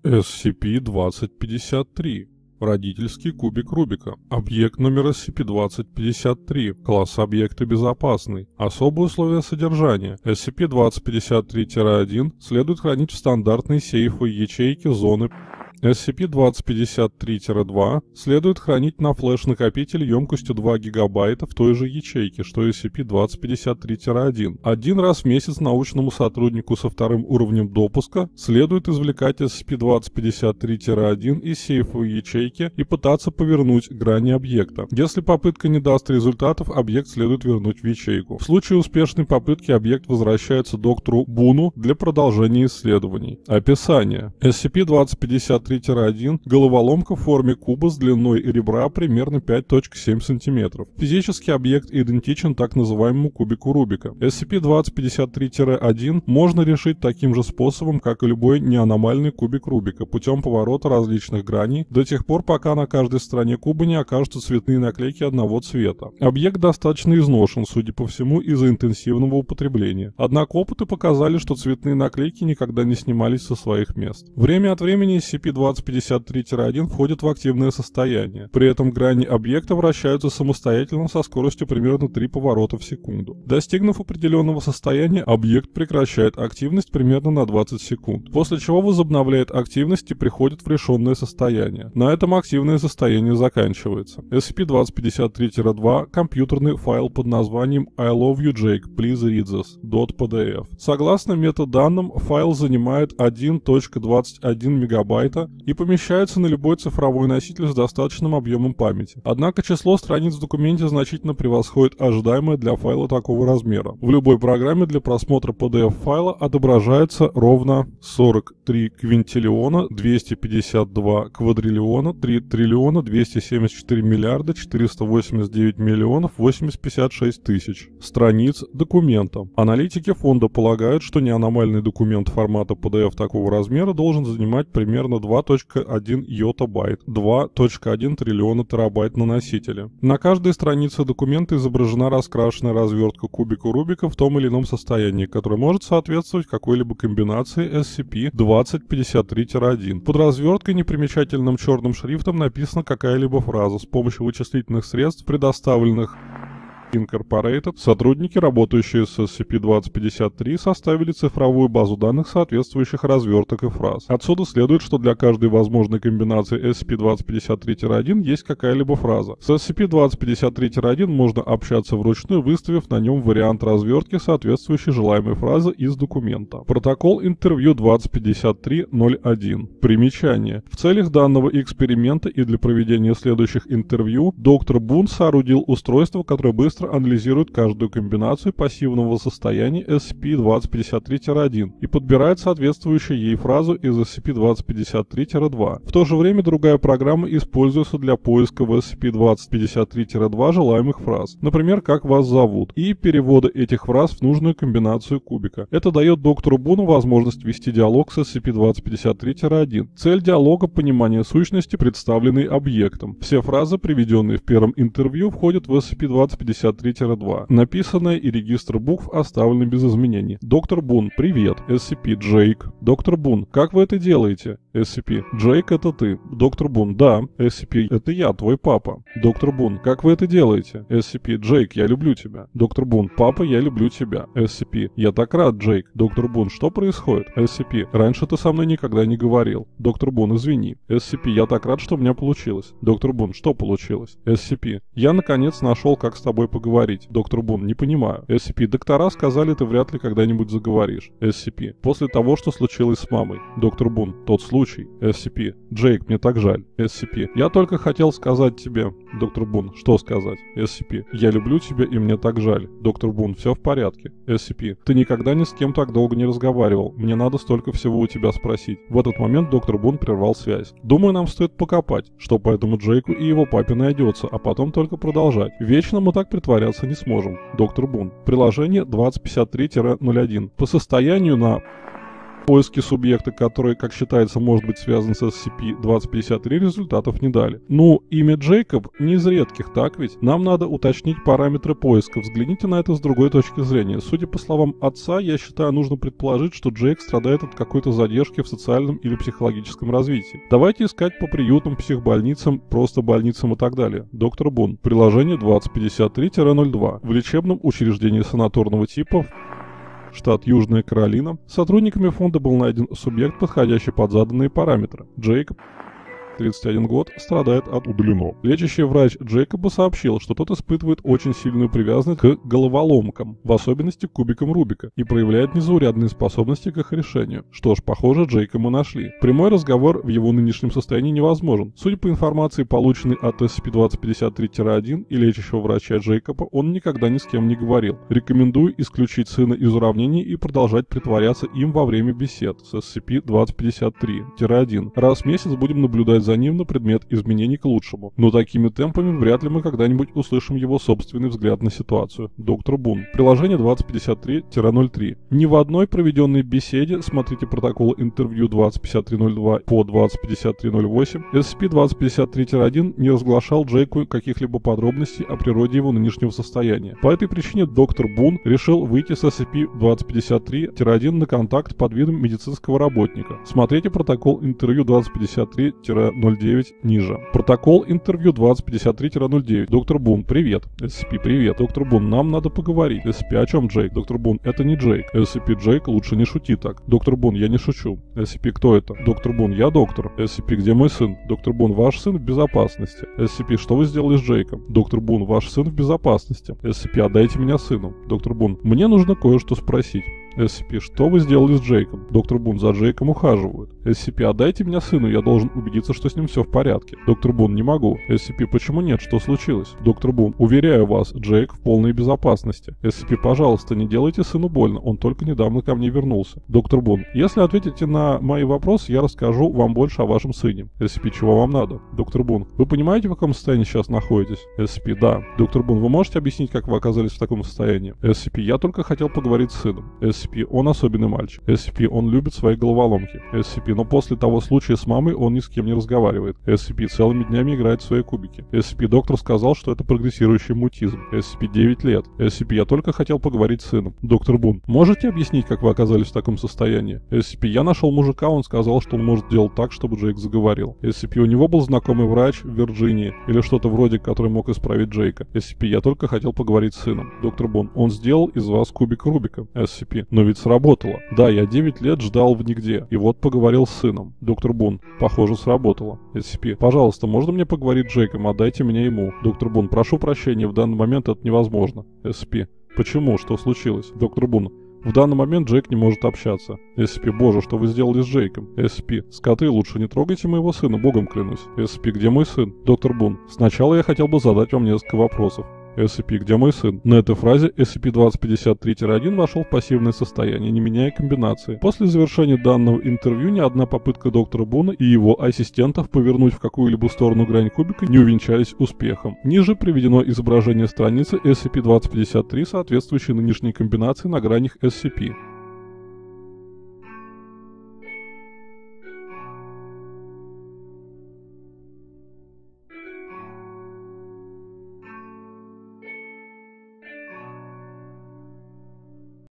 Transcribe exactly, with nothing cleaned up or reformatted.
эс си пи двадцать пятьдесят три. Родительский кубик Рубика. Объект номер эс си пи двадцать пятьдесят три. Класс объекта безопасный. Особые условия содержания. эс си пи двадцать пятьдесят три один следует хранить в стандартной сейфовой ячейке зоны. эс си пи двадцать пятьдесят три два следует хранить на флеш-накопителе емкостью два гигабайта в той же ячейке, что эс си пи двадцать пятьдесят три один. Один раз в месяц научному сотруднику со вторым уровнем допуска следует извлекать эс си пи двадцать пятьдесят три один из сейфовой ячейки и пытаться повернуть грани объекта. Если попытка не даст результатов, объект следует вернуть в ячейку. В случае успешной попытки объект возвращается доктору Буну для продолжения исследований. Описание. эс си пи двадцать пятьдесят три один головоломка в форме куба с длиной ребра примерно пять целых семь сантиметров. Физический объект идентичен так называемому кубику Рубика. эс си пи двадцать пятьдесят три один можно решить таким же способом, как и любой неаномальный кубик Рубика, путем поворота различных граней до тех пор, пока на каждой стороне куба не окажутся цветные наклейки одного цвета. Объект достаточно изношен, судя по всему, из-за интенсивного употребления. Однако опыты показали, что цветные наклейки никогда не снимались со своих мест. Время от времени эс си пи двадцать пятьдесят три один входит в активное состояние. При этом грани объекта вращаются самостоятельно со скоростью примерно три поворота в секунду. Достигнув определенного состояния, объект прекращает активность примерно на двадцать секунд, после чего возобновляет активность и приходит в решенное состояние. На этом активное состояние заканчивается. эс си пи двадцать пятьдесят три два компьютерный файл под названием I love you, Jake, please read this .pdf. Согласно метаданным, файл занимает один целых двадцать один мегабайта и помещается на любой цифровой носитель с достаточным объемом памяти. Однако число страниц в документе значительно превосходит ожидаемое для файла такого размера. В любой программе для просмотра пи ди эф файла отображается ровно сорок три квинтиллиона двести пятьдесят два квадриллиона три триллиона двести семьдесят четыре миллиарда четыреста восемьдесят девять миллионов восемьсот пятьдесят шесть тысяч страниц документа. Аналитики фонда полагают, что неаномальный документ формата пи ди эф такого размера должен занимать примерно два целых один йотабайт, два целых один триллиона терабайт на носителе. На каждой странице документа изображена раскрашенная развертка кубика Рубика в том или ином состоянии, которое может соответствовать какой-либо комбинации эс си пи двадцать пятьдесят три один. Под разверткой непримечательным черным шрифтом написана какая-либо фраза. С помощью вычислительных средств, предоставленных Incorporated, сотрудники, работающие с эс си пи двадцать пятьдесят три, составили цифровую базу данных соответствующих разверток и фраз. Отсюда следует, что для каждой возможной комбинации эс си пи двадцать пятьдесят три один есть какая-либо фраза. С эс си пи двадцать пятьдесят три один можно общаться вручную, выставив на нем вариант развертки, соответствующей желаемой фразы из документа. Протокол интервью двадцать пятьдесят три ноль один. Примечание. В целях данного эксперимента и для проведения следующих интервью доктор Бун соорудил устройство, которое быстро анализирует каждую комбинацию пассивного состояния эс си пи двадцать пятьдесят три один и подбирает соответствующую ей фразу из эс си пи двадцать пятьдесят три два. В то же время другая программа используется для поиска в эс си пи двадцать пятьдесят три два желаемых фраз, например, как вас зовут, и перевода этих фраз в нужную комбинацию кубика. Это дает доктору Буну возможность вести диалог с эс си пи двадцать пятьдесят три один. Цель диалога — понимание сущности, представленной объектом. Все фразы, приведенные в первом интервью, входят в эс си пи двадцать пятьдесят три два. Написанное и регистр букв оставлены без изменений. Доктор Бун, привет. эс си пи Джейк. Доктор Бун, как вы это делаете? эс си пи Джейк, это ты. Доктор Бун, да. эс си пи это я, твой папа. Доктор Бун, как вы это делаете? эс си пи Джейк, я люблю тебя. Доктор Бун, папа, я люблю тебя. эс си пи я так рад, Джейк. Доктор Бун, что происходит? эс си пи раньше ты со мной никогда не говорил. Доктор Бун, извини. эс си пи я так рад, что у меня получилось. Доктор Бун, что получилось? эс си пи я наконец нашел, как с тобой поговорить. Доктор Бун, не понимаю. эс си пи доктора сказали, ты вряд ли когда-нибудь заговоришь. эс си пи после того, что случилось с мамой. Доктор Бун, тот случай. эс си пи Джейк, мне так жаль. эс си пи я только хотел сказать тебе. Доктор Бун, что сказать? эс си пи я люблю тебя и мне так жаль. Доктор Бун, все в порядке. эс си пи ты никогда ни с кем так долго не разговаривал. Мне надо столько всего у тебя спросить. В этот момент доктор Бун прервал связь. Думаю, нам стоит покопать, что по этому Джейку и его папе найдется, а потом только продолжать. Вечно мы так притворяться не сможем. Доктор Бун. Приложение двадцать пятьдесят три ноль один. По состоянию на Поиски субъекта, который, как считается, может быть связан с эс эс пи двадцать пятьдесят три, результатов не дали. Ну, имя Джейкоб не из редких, так ведь? Нам надо уточнить параметры поиска. Взгляните на это с другой точки зрения. Судя по словам отца, я считаю, нужно предположить, что Джейк страдает от какой-то задержки в социальном или психологическом развитии. Давайте искать по приютам, психбольницам, просто больницам и так далее. Доктор Бун. Приложение двадцать пятьдесят три ноль два. В лечебном учреждении санаторного типа, штат Южная Каролина, сотрудниками фонда был найден субъект, подходящий под заданные параметры. Джейкоб, тридцать один год, страдает от удалено. Лечащий врач Джейкоба сообщил, что тот испытывает очень сильную привязанность к головоломкам, в особенности к кубикам Рубика, и проявляет незаурядные способности к их решению. Что ж, похоже, Джейка мы нашли. Прямой разговор в его нынешнем состоянии невозможен. Судя по информации, полученной от эс эс пи двадцать пятьдесят три один и лечащего врача Джейкоба, он никогда ни с кем не говорил. Рекомендую исключить сына из уравнений и продолжать притворяться им во время бесед с эс эс пи двадцать пятьдесят три один. Раз в месяц будем наблюдать за ним на предмет изменений к лучшему. Но такими темпами вряд ли мы когда-нибудь услышим его собственный взгляд на ситуацию. Доктор Бун. Приложение двадцать пятьдесят три ноль три. Ни в одной проведенной беседе, смотрите протокол интервью двадцать пятьдесят три ноль два по двадцать пятьдесят три ноль восемь, эс эс пи двадцать пятьдесят три один не разглашал Джейку каких-либо подробностей о природе его нынешнего состояния. По этой причине доктор Бун решил выйти с эс эс пи двадцать пятьдесят три один на контакт под видом медицинского работника. Смотрите протокол интервью двадцать пятьдесят три ноль девять ниже. Протокол интервью двадцать пятьдесят три ноль девять. Доктор Бун, привет. эс эс пи, привет. Доктор Бун, нам надо поговорить. эс эс пи, о чем Джейк? Доктор Бун, это не Джейк. эс эс пи, Джейк, лучше не шути так. Доктор Бун, я не шучу. эс эс пи, кто это? Доктор Бун, я доктор. эс эс пи, где мой сын? Доктор Бун, ваш сын в безопасности. эс эс пи, что вы сделали с Джейком? Доктор Бун, ваш сын в безопасности. эс эс пи, отдайте меня сыну. Доктор Бун, мне нужно кое-что спросить. эс си пи, что вы сделали с Джейком? Доктор Бун, за Джейком ухаживают. эс си пи, отдайте меня сыну, я должен убедиться, что с ним все в порядке. Доктор Бун, не могу. эс си пи, почему нет, что случилось? Доктор Бун, уверяю вас, Джейк в полной безопасности. эс си пи, пожалуйста, не делайте сыну больно, он только недавно ко мне вернулся. Доктор Бун, если ответите на мои вопросы, я расскажу вам больше о вашем сыне. эс си пи, чего вам надо? Доктор Бун, вы понимаете, в каком состоянии сейчас находитесь? эс си пи, да. Доктор Бун, вы можете объяснить, как вы оказались в таком состоянии? эс си пи, я только хотел поговорить с сыном. эс си пи, он особенный мальчик. эс си пи, он любит свои головоломки. эс си пи, но после того случая с мамой он ни с кем не разговаривает. эс си пи, целыми днями играет в свои кубики. эс си пи, доктор сказал, что это прогрессирующий мутизм. эс си пи, девять лет. эс си пи, я только хотел поговорить с сыном. Доктор Бун, можете объяснить, как вы оказались в таком состоянии? эс си пи, я нашел мужика, он сказал, что он может делать так, чтобы Джейк заговорил. эс си пи, у него был знакомый врач в Вирджинии или что-то вроде, который мог исправить Джейка. эс си пи, я только хотел поговорить с сыном. Доктор Бун, он сделал из вас кубик Рубика. эс си пи, но ведь сработало. Да, я девять лет ждал в нигде, и вот поговорил с сыном. Доктор Бун, похоже, сработало. эс си пи, пожалуйста, можно мне поговорить с Джейком, отдайте меня ему. Доктор Бун, прошу прощения, в данный момент это невозможно. эс си пи, почему, что случилось? Доктор Бун, в данный момент Джейк не может общаться. эс си пи, боже, что вы сделали с Джейком? эс си пи, скоты, лучше не трогайте моего сына, богом клянусь. эс си пи, где мой сын? Доктор Бун, сначала я хотел бы задать вам несколько вопросов. эс си пи, где мой сын? На этой фразе эс си пи двадцать пятьдесят три один вошел в пассивное состояние, не меняя комбинации. После завершения данного интервью ни одна попытка доктора Буна и его ассистентов повернуть в какую-либо сторону грань кубика не увенчались успехом. Ниже приведено изображение страницы эс си пи двадцать пятьдесят три, соответствующей нынешней комбинации на гранях эс си пи.